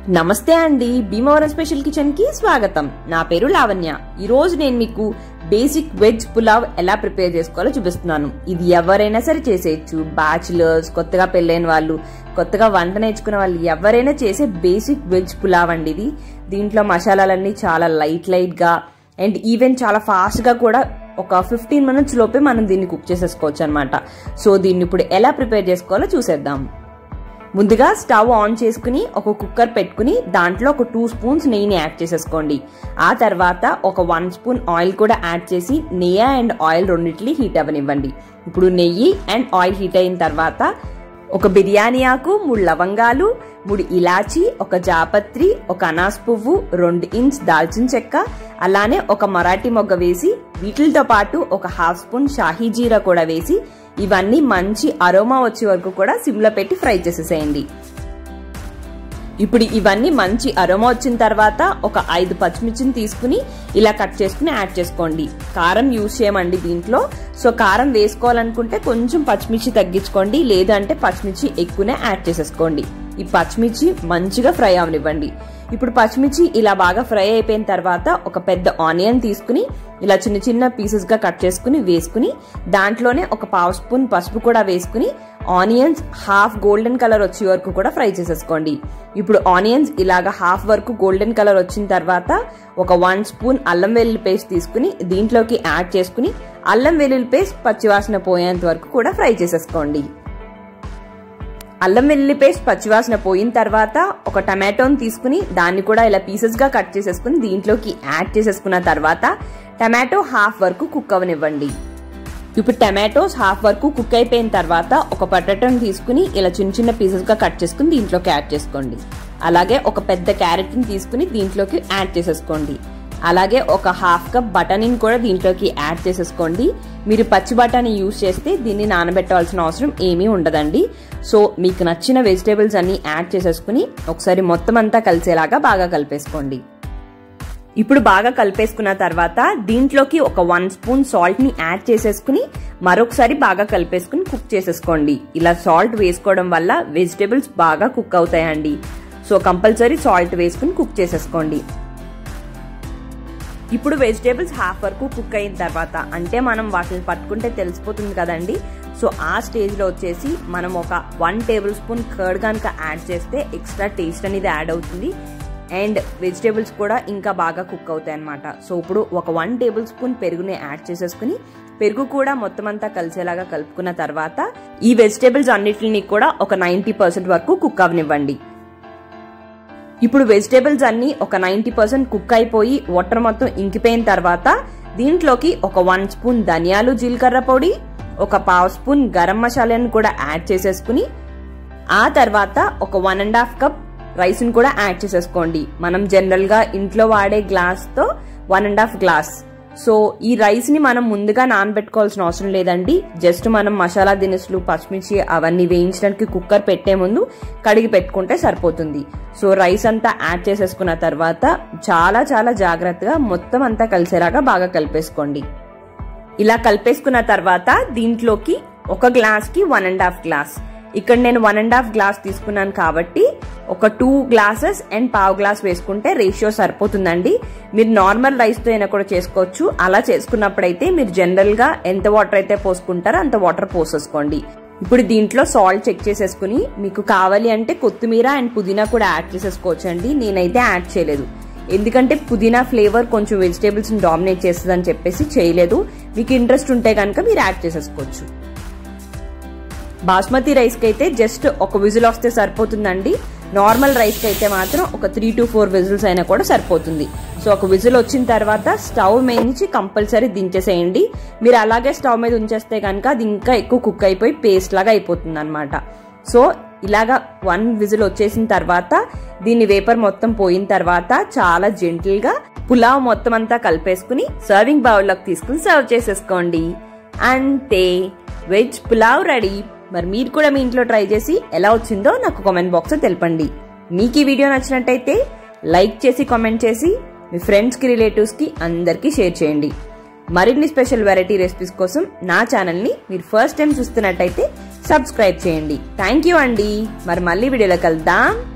నమస్తే అండి, Bhimavaram special kitchen కి స్వాగతం. నా పేరు లావణ్య. ఈ రోజు నేను మీకు బేసిక్ వెజ్ పులావ్ ఎలా ప్రిపేర్ చేసుకోవాలో చూపిస్తున్నాను. ఇది ఎవరైనా సరే చేసేయచ్చు. బ్యాచులర్స్, కొత్తగా పెళ్ళైన వాళ్ళు, కొత్తగా వంట నేర్చుకునే వాళ్ళు ఎవరైనా చేసే బేసిక్ వెజ్ పులావ్ అండి ఇది. దీంట్లో మసాలాలన్నీ చాలా లైట్ గా అండ్ ఈవెన్ చాలా ఫాస్ట్ గా కూడా ఒక 15 minutes లోపే మనం దీన్ని కుక్ చేసేసుకోవచ్చు అనమాట. సో దీన్ని ఇప్పుడు ఎలా ప్రిపేర్ చేసుకోవాలో చూసేద్దాం. ముందుగా స్టవ్ ఆన్ చేసుకుని ఒక కుక్కర్ పెట్టుకుని దాంట్లో ఒక 2 spoons నెయ్యిని యాడ్ చేసేసుకోండి. ఆ తర్వాత ఒక 1 spoon ఆయిల్ కూడా యాడ్ చేసి నెయ్యి అండ్ ఆయిల్ రెండింటిని హీట్ అవ్వనివ్వండి. ఇప్పుడు నెయ్యి అండ్ ఆయిల్ హీట్ అయిన తర్వాత ఒక బిర్యానీ ఆకు, 3 లవంగాలు, 3 ఇలాచి, ఒక జాపత్రి, ఒక అనాస్ పువ్వు, 2 ఇంచ్ దాల్చిన చెక్క, అలానే ఒక మరాఠీ మొగ్గ వేసి వీటితో పాటు ఒక 1/2 spoon షాహీ జీరా కూడా వేసి ఇవన్నీ మంచి అరోమా వచ్చే వరకు కూడా సిమ్లో పెట్టి ఫ్రై చేసేసేయండి. ఇప్పుడు ఇవన్నీ మంచి అరోమా వచ్చిన తర్వాత ఒక 5 పచ్చిమిర్చిని తీసుకుని ఇలా కట్ చేసుకుని యాడ్ చేసుకోండి. కారం యూజ్ చేయమండి దీంట్లో. సో కారం వేసుకోవాలనుకుంటే కొంచెం పచ్చిమిర్చి తగ్గించుకోండి, లేదంటే పచ్చిమిర్చి ఎక్కువనే యాడ్ చేసేసుకోండి. ఈ పచ్చిమిర్చి మంచిగా ఫ్రై అవనివ్వండి. ఇప్పుడు పచ్చిమిర్చి ఇలా బాగా ఫ్రై అయిపోయిన తర్వాత ఒక పెద్ద ఆనియన్ తీసుకుని ఇలా చిన్న చిన్న పీసెస్ గా కట్ చేసుకుని వేసుకుని దాంట్లోనే ఒక 1/2 spoon పసుపు కూడా వేసుకుని ఆనియన్స్ హాఫ్ గోల్డెన్ కలర్ వచ్చే వరకు కూడా ఫ్రై చేసేసుకోండి. ఇప్పుడు ఆనియన్స్ ఇలాగా హాఫ్ వరకు గోల్డెన్ కలర్ వచ్చిన తర్వాత ఒక 1 spoon అల్లం వెల్లుల్లి పేస్ట్ తీసుకుని దీంట్లోకి యాడ్ చేసుకుని అల్లం వెల్లుల్లి పేస్ట్ పచ్చివాసన పోయేంత వరకు కూడా ఫ్రై చేసేసుకోండి. అల్లం వెల్లుల్లి పేస్ట్ పచ్చివాసన పోయిన తర్వాత ఒక టమాటోని తీసుకుని దాన్ని కూడా ఇలా పీసెస్ గా కట్ చేసేసుకుని దీంట్లోకి యాడ్ చేసేసుకున్న తర్వాత టమాటో హాఫ్ వరకు కుక్ అవనివ్వండి. ఇప్పుడు టమాటోస్ హాఫ్ వరకు కుక్ అయిపోయిన తర్వాత ఒక పొటాటోని తీసుకుని ఇలా చిన్న చిన్న పీసెస్ గా కట్ చేసుకుని దీంట్లోకి యాడ్ చేసుకోండి. అలాగే ఒక పెద్ద క్యారెట్ ని తీసుకుని దీంట్లోకి యాడ్ చేసేసుకోండి. అలాగే ఒక 1/2 cup బఠానీని కూడా దీంట్లోకి యాడ్ చేసేసుకోండి. మీరు పచ్చి బఠానీ యూజ్ చేస్తే దీన్ని నానబెట్టాల్సిన అవసరం ఏమీ ఉండదండి. సో మీకు నచ్చిన వెజిటేబుల్స్ అన్ని యాడ్ చేసేసుకుని ఒకసారి మొత్తం అంతా కలిసేలాగా బాగా కలిపేసుకోండి. ఇప్పుడు బాగా కలిపేసుకున్న తర్వాత దీంట్లోకి ఒక 1 spoon సాల్ట్ ని యాడ్ చేసేసుకుని మరొకసారి బాగా కలిపేసుకుని కుక్ చేసేసుకోండి. ఇలా సాల్ట్ వేసుకోవడం వల్ల వెజిటేబుల్స్ బాగా కుక్ అవుతాయండి. సో కంపల్సరీ సాల్ట్ వేసుకుని కుక్ చేసేసుకోండి. ఇప్పుడు వెజిటేబుల్స్ హాఫ్ వరకు కుక్ అయిన తర్వాత అంటే మనం వాటిని పట్టుకుంటే తెలిసిపోతుంది కదండి. సో ఆ స్టేజ్ లో వచ్చేసి మనం ఒక 1 tablespoon కర్డ్ కనుక యాడ్ చేస్తే ఎక్స్ట్రా టేస్ట్ అనేది యాడ్ అవుతుంది అండ్ వెజిటేబుల్స్ కూడా ఇంకా బాగా కుక్ అవుతాయి అనమాట. సో ఇప్పుడు ఒక 1 tablespoon పెరుగుని యాడ్ చేసేసుకుని పెరుగు కూడా మొత్తం అంతా కలిసేలాగా కలుపుకున్న తర్వాత ఈ వెజిటేబుల్స్ అన్నిటిని కూడా ఒక 90% వరకు కుక్ అవనివ్వండి. ఇప్పుడు వెజిటేబుల్స్ అన్ని ఒక 90% కుక్ అయిపోయి వాటర్ మొత్తం ఇంకిపోయిన తర్వాత దీంట్లోకి ఒక 1 spoon ధనియాలు జీలకర్ర పొడి, ఒక 1/2 spoon గరం మసాలాను కూడా యాడ్ చేసేసుకుని ఆ తర్వాత ఒక 1.5 cup రైస్ ని కూడా యాడ్ చేసేసుకోండి. మనం జనరల్ గా ఇంట్లో వాడే గ్లాస్ తో 1.5 glass. సో ఈ రైస్ ని మనం ముందుగా నానబెట్టుకోవాల్సిన అవసరం లేదండి. జస్ట్ మనం మసాలా దినుసులు, పచ్చిమిర్చి అవన్నీ వేయించడానికి కుక్కర్ పెట్టే ముందు కడిగి పెట్టుకుంటే సరిపోతుంది. సో రైస్ అంతా యాడ్ చేసేసుకున్న తర్వాత చాలా జాగ్రత్తగా మొత్తం అంతా కలిసేలాగా బాగా కలిపేసుకోండి. ఇలా కలిపేసుకున్న తర్వాత దీంట్లోకి ఒక గ్లాస్ కి 1.5 glass. ఇక్కడ నేను 1.5 glass తీసుకున్నాను కాబట్టి ఒక 2 glasses అండ్ 1/2 glass వేసుకుంటే రేషియో సరిపోతుందండి. మీరు నార్మల్ రైస్ తో అయినా కూడా చేసుకోవచ్చు. అలా చేసుకున్నప్పుడైతే మీరు జనరల్ గా ఎంత వాటర్ అయితే పోసుకుంటారో అంత వాటర్ పోసేసుకోండి. ఇప్పుడు దీంట్లో సాల్ట్ చెక్ చేసేసుకుని మీకు కావాలి అంటే కొత్తిమీర అండ్ పుదీనా కూడా యాడ్ చేసేసుకోవచ్చు అండి. నేనైతే యాడ్ చేయలేదు, ఎందుకంటే పుదీనా ఫ్లేవర్ కొంచెం వెజిటేబుల్స్ ని డామినేట్ చేస్తుందని చెప్పేసి చేయలేదు. మీకు ఇంట్రెస్ట్ ఉంటే కనుక మీరు యాడ్ చేసేసుకోవచ్చు. బాస్మతి రైస్ కి అయితే జస్ట్ ఒక విజిల్ వస్తే సరిపోతుందండి. నార్మల్ రైస్ కి అయితే మాత్రం ఒక 3 to 4 విజిల్స్ అయినా కూడా సరిపోతుంది. సో ఒక విజిల్ వచ్చిన తర్వాత స్టవ్ మీద నుంచి కంపల్సరీ దించేసేయండి. మీరు అలాగే స్టవ్ మీద ఉంచేస్తే కనుక అది ఇంకా ఎక్కువ కుక్ అయిపోయి పేస్ట్ లాగా అయిపోతుంది అనమాట. సో ఇలాగా 1 విజిల్ వచ్చేసిన తర్వాత దీన్ని వేపర్ మొత్తం పోయిన తర్వాత చాలా జెంటిల్ గా పులావ్ మొత్తం అంతా కలిపేసుకుని సర్వింగ్ బౌల్ లోకి తీసుకుని సర్వ్ చేసేసుకోండి. అంతే, వెజ్ పులావ్ రెడీ. మరి మీరు కూడా మీ ఇంట్లో ట్రై చేసి ఎలా వచ్చిందో నాకు కామెంట్ బాక్స్ లో తెలపండి. మీకు ఈ వీడియో నచ్చినట్టయితే లైక్ చేసి కామెంట్ చేసి మీ ఫ్రెండ్స్ కి, రిలేటివ్స్ కి అందరికీ షేర్ చేయండి. మరిన్ని స్పెషల్ వెరైటీ రెసిపీస్ కోసం నా ఛానల్ ని మీరు ఫస్ట్ టైం చూస్తున్నట్టయితే సబ్స్క్రైబ్ చేయండి. థ్యాంక్ యూ అండి. మరి మళ్ళీ వీడియోలో కలుద్దాం.